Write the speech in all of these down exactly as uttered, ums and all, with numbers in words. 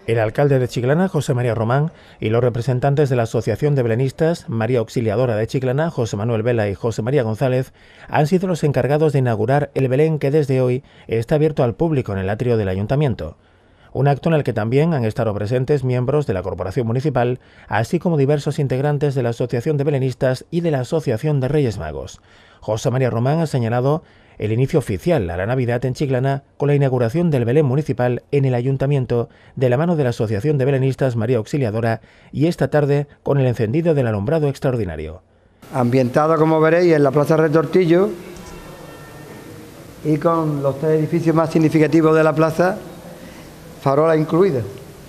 El alcalde de Chiclana, José María Román, y los representantes de la Asociación de Belenistas, María Auxiliadora de Chiclana, José Manuel Vela y José María González, han sido los encargados de inaugurar el Belén que desde hoy está abierto al público en el atrio del Ayuntamiento. Un acto en el que también han estado presentes miembros de la Corporación Municipal, así como diversos integrantes de la Asociación de Belenistas y de la Asociación de Reyes Magos. José María Román ha señalado el inicio oficial a la Navidad en Chiclana con la inauguración del Belén municipal en el Ayuntamiento de la mano de la Asociación de Belenistas María Auxiliadora y esta tarde con el encendido del alumbrado extraordinario. Ambientado, como veréis, en la Plaza Retortillo y con los tres edificios más significativos de la plaza, farola incluida.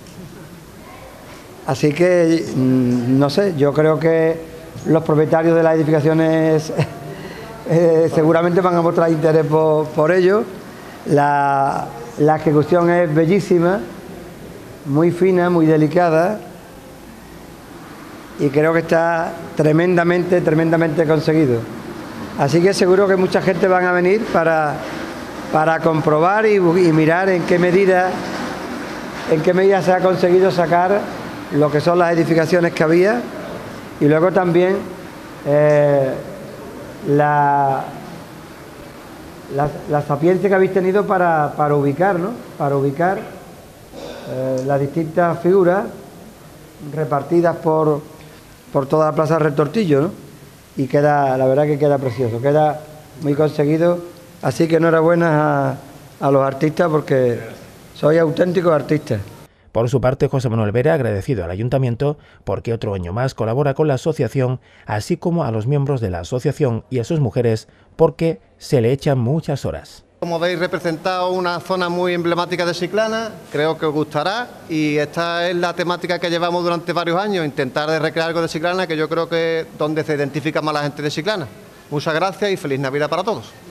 Así que, no sé, yo creo que los propietarios de las edificaciones eh, seguramente van a mostrar interés por, por ello. La, la ejecución es bellísima, muy fina, muy delicada y creo que está tremendamente, tremendamente conseguido. Así que seguro que mucha gente van a venir para, para comprobar y, y mirar en qué medida en qué medida se ha conseguido sacar lo que son las edificaciones que había y luego también eh, la, la, la sapiencia que habéis tenido para, para ubicar, ¿no? Para ubicar eh, las distintas figuras repartidas por, por toda la Plaza Retortillo, ¿no? Y queda, la verdad que queda precioso, queda muy conseguido, así que enhorabuena a, a los artistas porque soy auténticos artistas. Por su parte, José Manuel Vera ha agradecido al Ayuntamiento porque otro año más colabora con la asociación, así como a los miembros de la asociación y a sus mujeres porque se le echan muchas horas. Como veis, representado una zona muy emblemática de Chiclana, creo que os gustará y esta es la temática que llevamos durante varios años, intentar de recrear algo de Chiclana, que yo creo que es donde se identifica más la gente de Chiclana. Muchas gracias y feliz Navidad para todos.